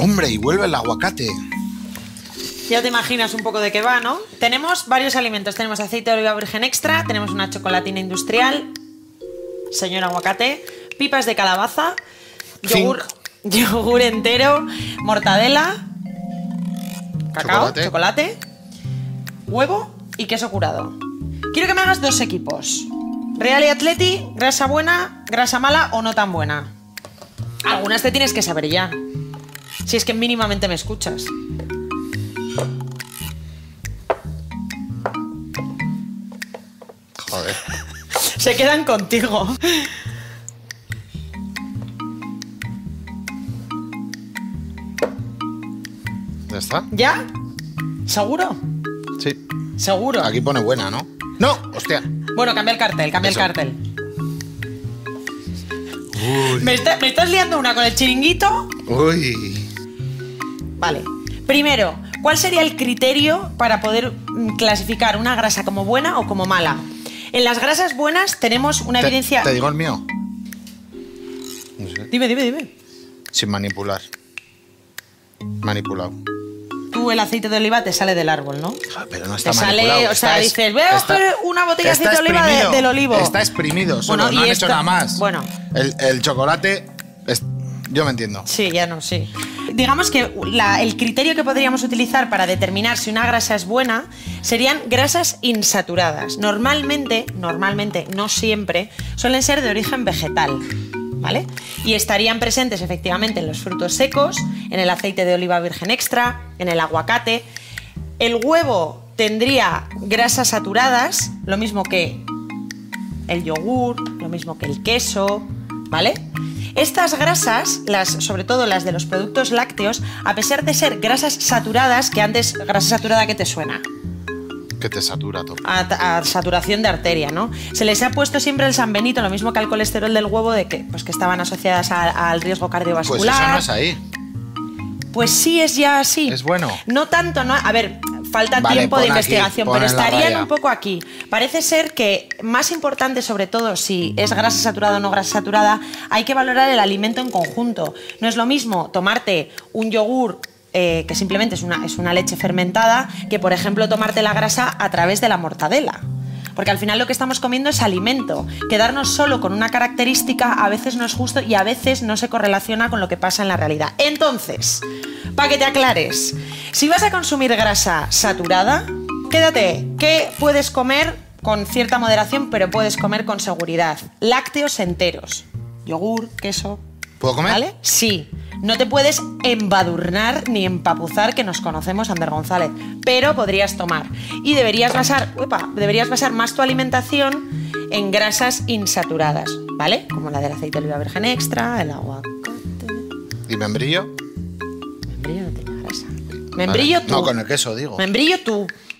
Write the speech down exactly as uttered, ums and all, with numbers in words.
Hombre, y vuelve el aguacate. Ya te imaginas un poco de qué va, ¿no? Tenemos varios alimentos. Tenemos aceite de oliva virgen extra, tenemos una chocolatina industrial, señor aguacate, pipas de calabaza, yogur, yogur entero, mortadela, cacao, chocolate. chocolate, huevo y queso curado. Quiero que me hagas dos equipos. Real y Atleti, grasa buena, grasa mala o no tan buena. Algunas te tienes que saber ya. Si es que mínimamente me escuchas. Joder. Se quedan contigo. ¿Ya está? ¿Ya? ¿Seguro? Sí. ¿Seguro? Aquí pone buena, ¿no? ¡No! ¡Hostia! Bueno, cambia el cartel, cambia Eso. el cartel. Uy. ¿Me, está- ¿Me estás liando una con el chiringuito? Uy. Vale. Primero, ¿cuál sería el criterio para poder mm, clasificar una grasa como buena o como mala? En las grasas buenas tenemos una Te, evidencia... te digo el mío. No sé. Dime, dime, dime. Sin manipular. Manipulado. Tú el aceite de oliva te sale del árbol, ¿no? Ah, pero no está Te sale, manipulado. o sea, Está es- dices, voy a está- coger una botella de está aceite de oliva de- exprimido. del olivo. Está exprimido solo, Bueno, no y han esto- hecho nada más. bueno. El, el chocolate... es- yo me entiendo. Sí, ya no, sí. Digamos que la- el criterio que podríamos utilizar para determinar si una grasa es buena serían grasas insaturadas. Normalmente, normalmente, no siempre, suelen ser de origen vegetal, ¿vale? Y estarían presentes efectivamente en los frutos secos, en el aceite de oliva virgen extra, en el aguacate. El huevo tendría grasas saturadas, lo mismo que el yogur, lo mismo que el queso, ¿vale? Estas grasas, las, sobre todo las de los productos lácteos, a pesar de ser grasas saturadas, que antes, grasa saturada, ¿qué te suena? Que te satura todo. A, a saturación de arteria, ¿no? Se les ha puesto siempre el San Benito, lo mismo que al colesterol del huevo, de que, pues, que estaban asociadas a- al riesgo Pues cardiovascular. eso no es ahí. Pues sí, es ya así. Es bueno. No tanto, ¿no? A ver, falta Vale, tiempo de pon aquí, investigación, pon pero en la estarían raya. un poco aquí. Parece ser que más importante, sobre todo si es grasa saturada o no grasa saturada, hay que valorar el alimento en conjunto. No es lo mismo tomarte un yogur eh, que simplemente es una, es una leche fermentada que, por ejemplo, tomarte la grasa a través de la mortadela. Porque al final lo que estamos comiendo es alimento. Quedarnos solo con una característica a veces no es justo y a veces no se correlaciona con lo que pasa en la realidad. Entonces, para que te aclares, si vas a consumir grasa saturada, quédate que puedes comer con cierta moderación, pero puedes comer con seguridad. Lácteos enteros, yogur, queso. ¿Puedo comer? ¿Vale? Sí. No te puedes embadurnar ni empapuzar, que nos conocemos, Ander González, pero podrías tomar. Y deberías basar, uepa, deberías basar más tu alimentación en grasas insaturadas, ¿vale? Como la del aceite de oliva virgen extra, el aguacate. ¿Y membrillo? Membrillo no tiene grasa. Membrillo Vale. tú. No, con el queso, digo. Membrillo tú.